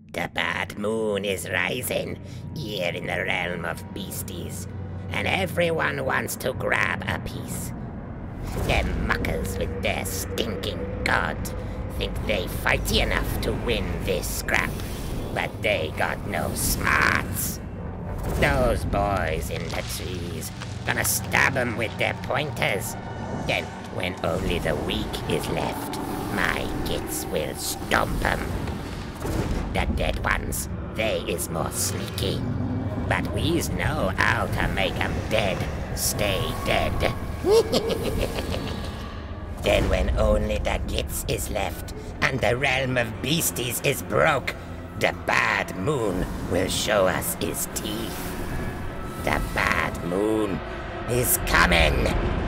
The bad moon is rising here in the realm of beasties, and everyone wants to grab a piece. Them muckers with their stinking god think they fighty enough to win this scrap, but they got no smarts. Those boys in the trees gonna stab 'em with their pointers. Then, when only the weak is left, my gits will stomp 'em. The dead ones, they is more sneaky, but we's know how to make 'em dead stay dead. Then when only the gits is left and the realm of beasties is broke, the bad moon will show us his teeth. The bad moon is coming!